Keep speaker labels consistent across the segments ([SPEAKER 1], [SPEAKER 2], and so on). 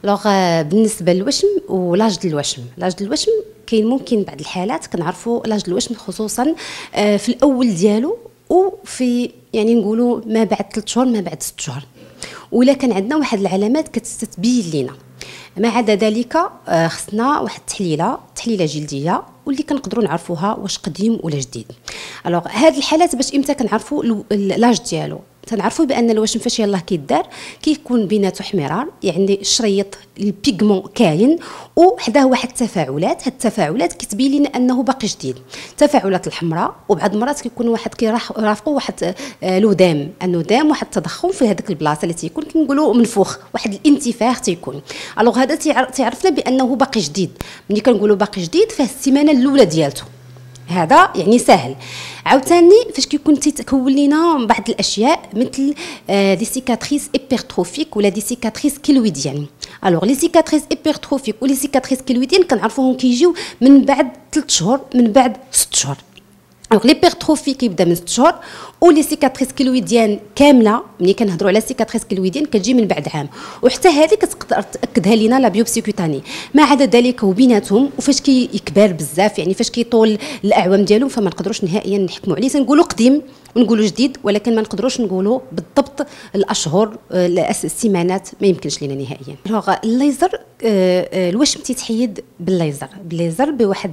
[SPEAKER 1] بالنسبه للوشم ولاج ديال الوشم، لاج ديال الوشم كاين ممكن بعض الحالات كنعرفوا لاج ديال الوشم خصوصا في الاول ديالو، وفي يعني نقولوا ما بعد 3 شهور ما بعد 6 شهور، ولا كان عندنا واحد العلامات كتبين لينا. ما عدا ذلك خصنا واحد تحليله جلديه واللي كنقدروا نعرفوها واش قديم ولا جديد. هاد الحالات باش امتى كنعرفوا لاج ديالو؟ تنعرفوا بان الوشم فاش يلاه كيدار كيكون بيناتو احمرار، يعني الشريط البيغمون كاين وحداه واحد التفاعلات. هاد التفاعلات كتبين لنا انه باقي جديد، التفاعلات الحمراء، وبعض المرات كيكون واحد كيرافقوا واحد لودام، النودام واحد التضخم في هذيك البلاصه اللي تيكون كنقولوا منفوخ، واحد الانتفاخ تيكون. هذا تيعرفنا بانه باقي جديد. ملي كنقولوا باقي جديد فهي السيمانه الاولى ديالته، هذا يعني سهل. عاوتاني فاش كيكون تيتكون لينا بعض الاشياء مثل دي سيكاتريس ايبرتروفيك ولا دي سيكاتريس كيلويديان. لي سيكاتريس ايبرتروفيك ولي سيكاتريس كيلويديان كنعرفوهم كيجيو من بعد 3 شهور من بعد 6 شهور. ليبرتروفي كيبدا من 6 شهور، ولي سيكاتريس كيلويديان كامله ملي كنهضروا على سيكاتريس كيلويديان كتجي من بعد عام، وحتى هذه كتقدر تاكدها لينا لا بيوبسي كوتاني. ما عدا ذلك وبيناتهم وفاش كيكبر بزاف، يعني فاش كيطول الاعوام ديالو فما نقدروش نهائيا نحكموا عليه. تنقولوا قديم ونقولوا جديد، ولكن ما نقدروش نقولوا بالضبط الاشهر السيمانات، ما يمكنش لينا نهائيا. الليزر الوشم تيتحيد بالليزر بواحد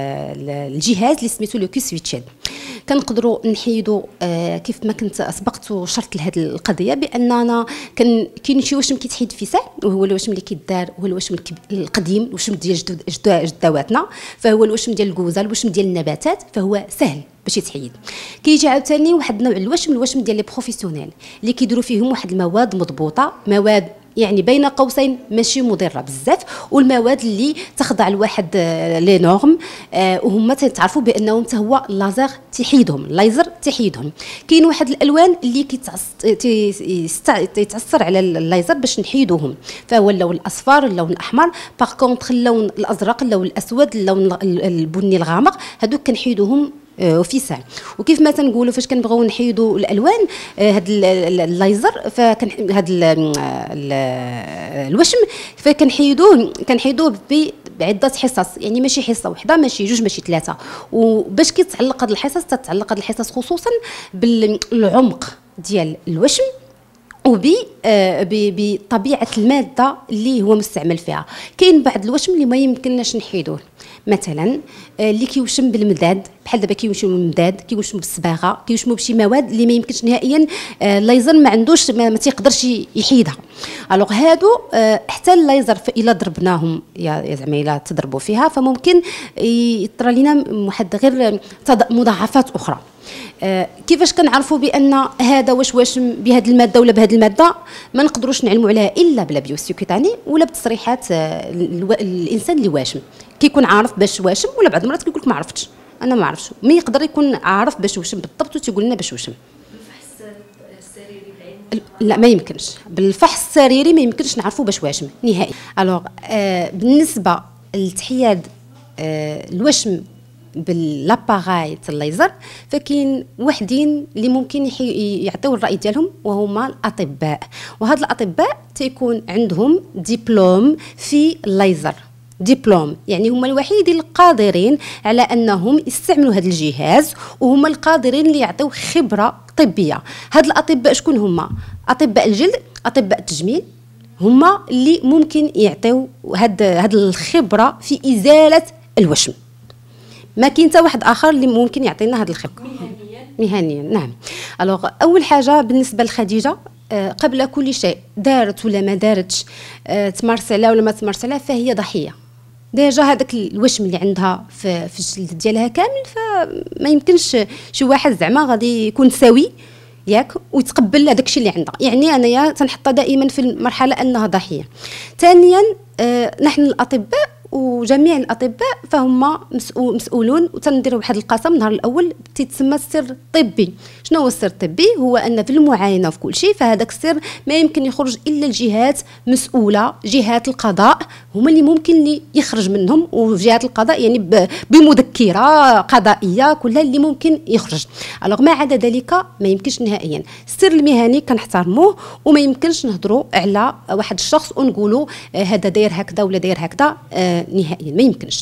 [SPEAKER 1] الجهاز اللي سميتو لو كيسويتشين. كنقدروا نحيدوا كيف ما كنت سبقت وشرت لهذه القضيه باننا كاين شي وشم كيتحيد في ساعه، وهو الوشم اللي كيدار هو الوشم القديم، الوشم ديال جداواتنا، فهو الوشم ديال الكوزه، الوشم ديال النباتات، فهو سهل باش يتحيد. كيجي عاوتاني واحد النوع الوشم ديال لي بروفيسيونيل اللي كيديروا فيهم واحد المواد مضبوطه، مواد يعني بين قوسين ماشي مضره بزاف، والمواد اللي تخضع لواحد لي نورم، وهما تعرفوا بانهم حتى هو اللازر تيحيدهم، الليزر تيحيدهم. كاين واحد الالوان اللي يتعصر على الليزر باش نحيدوهم، فهو اللون الاصفر، اللون الاحمر. باغ كونطخ اللون الازرق، اللون الاسود، اللون البني الغامق، هذوك كنحيدوهم في ساعه. وكيف ما تنقولوا فاش كنبغيو نحيدوا الالوان هاد الليزر، فكان هاد الوشم كنحيدوه بعده حصص، يعني ماشي حصه واحده، ماشي جوج، ماشي 3. وباش كيتعلق هاد الحصص تتعلق هاد الحصص خصوصا بالعمق ديال الوشم وبطبيعه الماده اللي هو مستعمل فيها. كاين بعض الوشم اللي ما يمكنناش نحيدوه، مثلا اللي كيوشم بالمداد، بحال دابا كيوشموا بالمداد، كيوشموا بالصباغه، كيوشموا بشي مواد اللي ما يمكنش نهائيا الليزر ما عندوش ما تيقدرش يحيدها. هادو حتى الليزر الا ضربناهم يا زعما الا تضربوا فيها فممكن يطرى لنا واحد غير مضاعفات اخرى. كيفاش كنعرفوا بان هذا واش واشم بهذه الماده ولا بهذه الماده؟ ما نقدروش نعلموا عليها الا بلا بيوبسي كوتاني ولا بتصريحات الانسان اللي واشم. كيكون عارف باش واشم، ولا بعض المرات كيقول لك ما عرفتش، انا ما عرفتش. ما يقدر يكون عارف باش واشم بالضبط وتيقول لنا باش واشم.
[SPEAKER 2] بالفحص السريري بالعين
[SPEAKER 1] لا ما يمكنش، بالفحص السريري ما يمكنش نعرفوا باش واشم نهائي. بالنسبه للتحياد الوشم باللاباغاي تاع الليزر، فكاين وحدين اللي ممكن يعطيو الراي ديالهم وهما الاطباء، وهاد الاطباء تيكون عندهم دبلوم في الليزر، دبلوم يعني هما الوحيدين القادرين على انهم يستعملوا هذا الجهاز، وهما القادرين اللي يعطيو خبره طبيه. هاد الاطباء شكون هما؟ اطباء الجلد، اطباء التجميل، هما اللي ممكن يعطيو هاد الخبره في ازاله الوشم. ما كاين حتى واحد اخر اللي ممكن يعطينا هذا الخبره مهنيا. نعم. اول حاجه بالنسبه لخديجه، قبل كل شيء دارت ولا ما دارتش، تمارس عليها ولا ما تمارس عليها، فهي ضحيه. ديجا هذاك الوشم اللي عندها في الجلد ديالها كامل، فما يمكنش شي واحد زعما غادي يكون سوي ياك ويتقبل هذاك الشيء اللي عندها. يعني انايا تنحطها دائما في المرحله انها ضحيه. ثانيا نحن الاطباء وجميع الاطباء فهم مسؤولون، وتنديروا واحد القسم النهار الاول تيتسمى السر الطبي. شنو هو السر الطبي؟ هو ان في المعاينه وفي كل شيء فهذاك السر ما يمكن يخرج الا الجهات مسؤوله، جهات القضاء هما اللي ممكن اللي يخرج منهم، وجهات القضاء يعني بمذكره قضائيه كلها اللي ممكن يخرج. الوغ ما عدا ذلك ما يمكنش نهائيا. السر المهني كنحترموه وما يمكنش نهضروا على واحد الشخص ونقولوا هذا داير هكذا ولا داير هكذا نهائيا، ما يمكنش.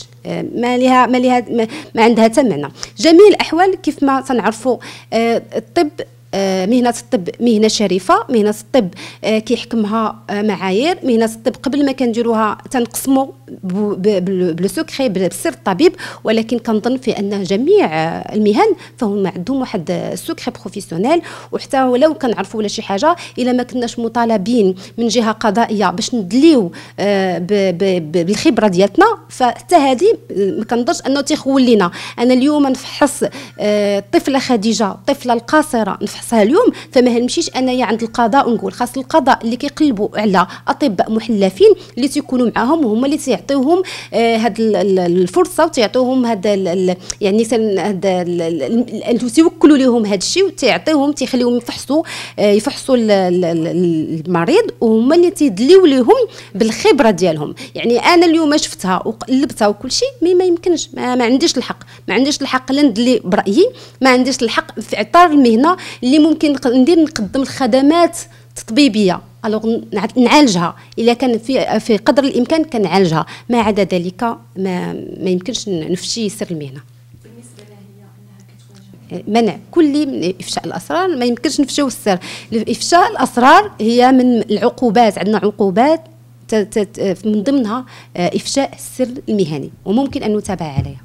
[SPEAKER 1] ما عندها حتى معنى. جميع الاحوال كيف ما تنعرفوا الطب، مهنة الطب مهنة شريفة، مهنة الطب كيحكمها معايير. مهنة الطب قبل ما كنديروها تنقسموا بلو سوكري بسر الطبيب، ولكن كنظن في ان جميع المهن فهم عندهم واحد السوكري بروفيسيونيل. وحتى ولو كنعرفوا ولا شي حاجه الا ما كناش مطالبين من جهه قضائيه باش ندليو بالخبره ديالتنا، فحتى هذه ما كنظنش انه تيخول لينا. انا اليوم نفحص الطفله خديجه، الطفله القاصره نفحصها اليوم، فما نمشيش انايا عند القضاء ونقول خاص القضاء اللي كيقلبوا على اطباء محلفين اللي تيكونوا معاهم وهما اللي تيعطيوهم هاد الفرصه وتيعطيوهم هاد يعني هذا تيوكلوا لهم هذا الشيء وتيعطيهم تيخليهم يفحصوا المريض، وهما اللي تيدليو لهم بالخبره ديالهم. يعني انا اليوم شفتها وقلبتها وكل شيء ما يمكنش، ما عنديش الحق، ما عنديش الحق لا ندلي برايي، ما عنديش الحق في اطار المهنه اللي ممكن نقدم الخدمات التطبيبيه. الوغ نعالجها الا كان في قدر الامكان كنعالجها، ما عدا ذلك ما يمكنش نفشي سر المهنه.
[SPEAKER 2] بالنسبه لها هي انها كتواجه
[SPEAKER 1] منع كلي من افشاء الاسرار، ما يمكنش نفشيو السر. افشاء الاسرار هي من العقوبات، عندنا عقوبات من ضمنها افشاء السر المهني، وممكن ان نتابع عليها.